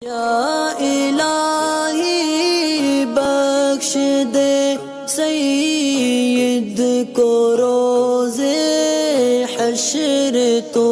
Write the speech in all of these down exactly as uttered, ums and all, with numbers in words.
या इलाही बख्श दे सईद को रोज़े हश्र तो।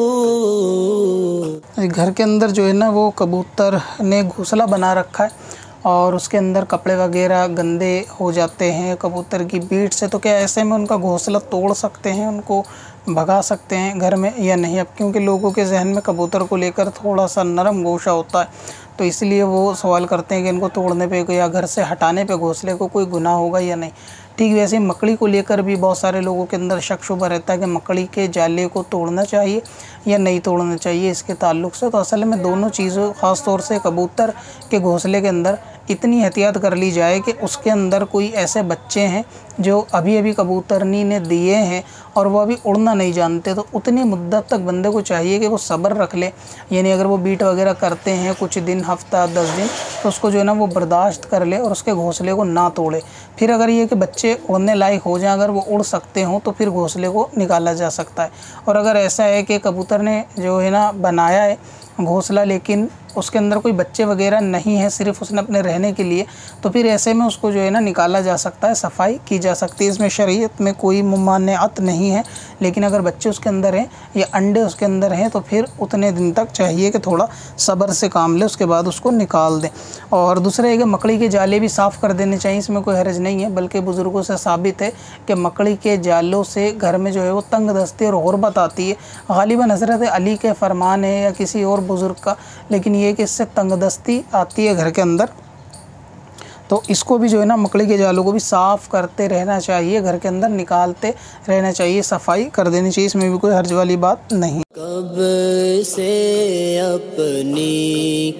घर के अंदर जो है ना वो कबूतर ने घोंसला बना रखा है और उसके अंदर कपड़े वगैरह गंदे हो जाते हैं कबूतर की बीट से, तो क्या ऐसे में उनका घोंसला तोड़ सकते हैं, उनको भगा सकते हैं घर में या नहीं? अब क्योंकि लोगों के जहन में कबूतर को लेकर थोड़ा सा नरम गोशा होता है, तो इसलिए वो सवाल करते हैं कि इनको तोड़ने पे या घर से हटाने पे घोंसले को कोई गुनाह होगा या नहीं। ठीक वैसे ही मकड़ी को लेकर भी बहुत सारे लोगों के अंदर शक शुबा रहता है कि मकड़ी के जाले को तोड़ना चाहिए या नहीं तोड़ना चाहिए इसके ताल्लुक़ से। तो असल में दोनों चीज़ों, ख़ास तौर से कबूतर के घोंसले के अंदर इतनी एहतियात कर ली जाए कि उसके अंदर कोई ऐसे बच्चे हैं जो अभी अभी कबूतरनी ने दिए हैं और वो अभी उड़ना नहीं जानते, तो उतनी मुद्दत तक बंदे को चाहिए कि वो सब्र रख ले। यानी अगर वो बीट वगैरह करते हैं कुछ दिन, हफ्ता दस दिन, तो उसको जो है ना वो बर्दाश्त कर ले और उसके घोंसले को ना तोड़े। फिर अगर ये कि बच्चे उड़ने लायक हो जाएं, अगर वो उड़ सकते हों, तो फिर घोंसले को निकाला जा सकता है। और अगर ऐसा है कि कबूतर ने जो है ना बनाया है घोंसला लेकिन उसके अंदर कोई बच्चे वगैरह नहीं है, सिर्फ उसने अपने रहने के लिए, तो फिर ऐसे में उसको जो है ना निकाला जा सकता है, सफाई की जा सकती है। इसमें शरीयत में कोई मुमानिअत नहीं है। लेकिन अगर बच्चे उसके अंदर हैं या अंडे उसके अंदर हैं तो फिर उतने दिन तक चाहिए कि थोड़ा सब्र से काम ले, उसके बाद उसको निकाल दें। और दूसरा है कि मकड़ी के जाले भी साफ़ कर देने चाहिए, इसमें कोई हर्ज नहीं है, बल्कि बुज़ुर्गों से साबित है कि मकड़ी के जालों से घर में जो है वो तंग दस्ती और गुरबत आती है। गालिबन हज़रत अली के फरमान है या किसी और बुज़ुर्ग का, लेकिन ये कि इससे तंगदस्ती आती है घर के अंदर। तो इसको भी जो है ना मकड़ी के जालों को भी साफ़ करते रहना चाहिए, घर के अंदर निकालते रहना चाहिए, सफाई कर देनी चाहिए, इसमें भी कोई हर्ज वाली बात नहीं। कब से अपनी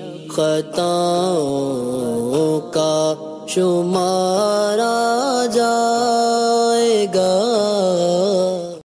खताओं का शुमारा जाएगा।